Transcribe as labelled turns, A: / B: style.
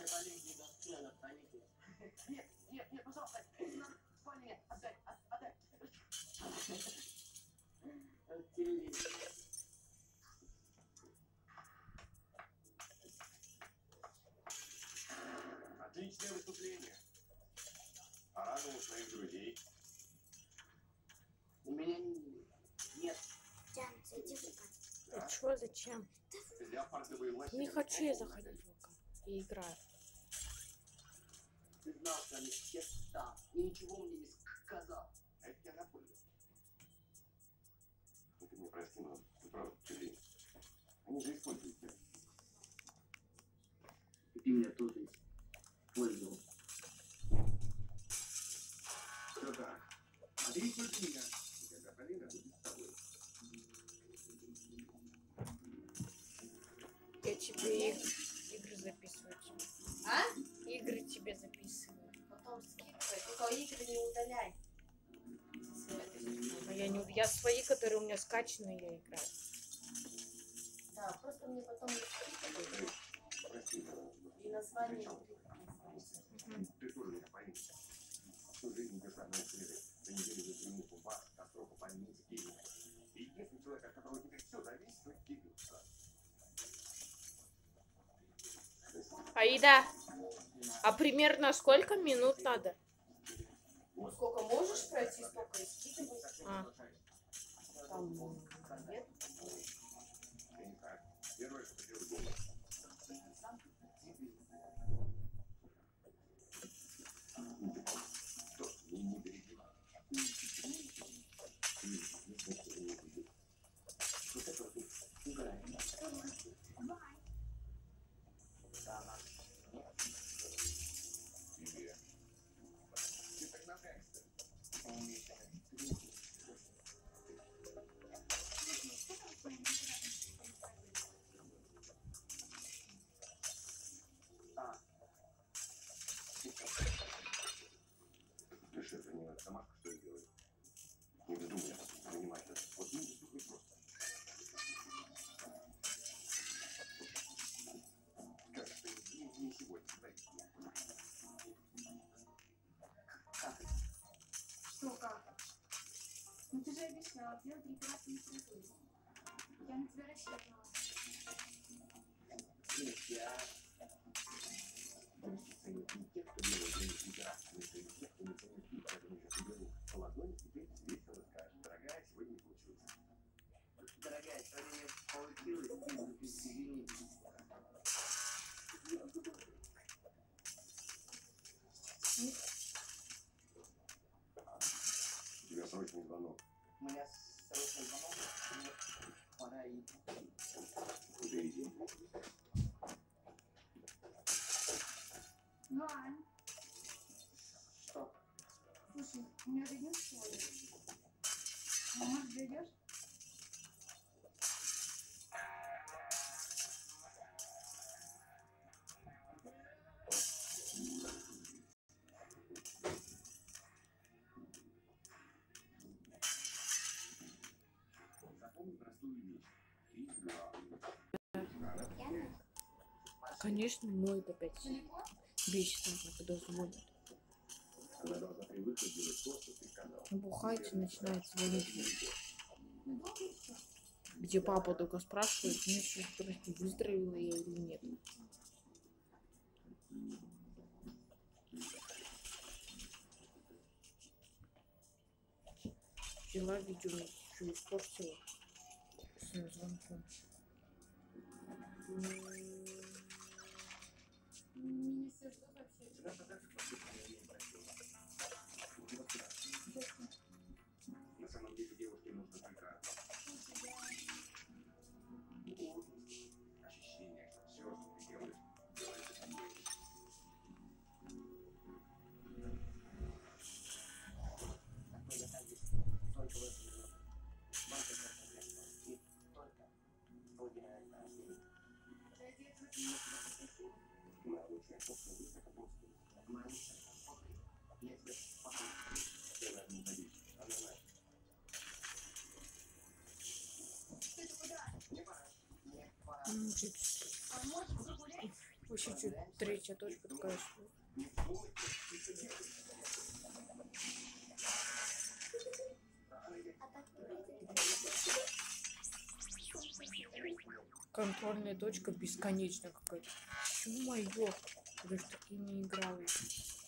A: Нет, нет, нет, пожалуйста, спальня, отдай, отдай.
B: Отличное выступление. Порадовал своих друзей.
A: У меня нет.
C: Да чё, зачем?
B: Леопардовые лоси.
C: Не хочу я заходить в ВК и играю.
A: Ты знал, что они все там. И ничего мне не сказал.
B: А это я напомню. Ну, ты мне прости, но ты правда пчелин. Они же используют тебя.
A: И ты меня тоже использовал.
B: Все так. А ты используй меня. И тогда Полина будет с тобой.
C: Я тебе игры записываю.
D: А?
C: Игры тебе записываю.
D: Потом скидывай, только игры не удаляй.
C: А я свои, которые у меня скачаны, я играю.
D: Да, просто мне потом не скидывай.
B: Прости,
D: И название игры.
B: ты тоже меня пойми. Всю жизнь идешь одной среды. За неделю за тренировку бар, катастрофу, больницы, денег. И если человек, от которого теперь все зависит, то кидаются.
C: Аида, а примерно сколько минут надо?
D: Сколько можешь пройти, столько и скидывай.
C: А.
D: Там нет.
B: Я не знаю. Первое, что приходит в голову. Что? Не перебивай.
A: Вот это вот играет.
B: Тебе. Ты так напрягся. Реши, занимать сама, что делает. Не вздумай занимать это. Вот не вздумай просто. Как ты не сегодня стоит?
A: Как это?
E: Что как? Ну ты же обещал делать репарацию литературы. Я на тебя рассчитывала.
A: Нет, я... Ценит не тех, кто делает для них литерацию, но ценит тех, кто не ценит их. Поэтому я уберу по ладони, теперь весело скажешь: дорогая, сегодня не получилось. Дорогая, сегодня не получилось, извини.
B: У тебя срочный звонок.
A: У меня срочный звонок, мне пора идти.
B: Куда идем?
E: Вань,
A: Что?
E: слушай, у меня же день школы. А может, зайдешь?
B: Запомни простую вещь. Ты главный.
C: Конечно, моет опять. Бесит, когда звонят.
B: Она должна при выходе делать то, что ты сказал.
C: Бухать и начинает звонить. Где папа только спрашивает, ну что, прости, выздоровела я или нет. Взяла видео, что испортила своим звонком.
E: Министр, что вообще?
B: На самом деле девушке нужно только ощущение, что все, что ты делаешь, делается со мной.
A: Такой заказик только в этом году. Банка красоты. И только полдня рождения.
E: Ради этого ты не спросил?
B: Моя лучшая кухня будет это просто.
A: Моя лучшая фотка. Я тебе покажу.
B: Я на это не надеюсь. Она наша.
E: Ты-то куда?
A: Мне пора. Мне пора.
C: Чуть
E: А может, загулять?
C: Вообще чуть третья точка такая, что... Контрольная точка бесконечная какая-то. Ё-моё, я же такие не играл.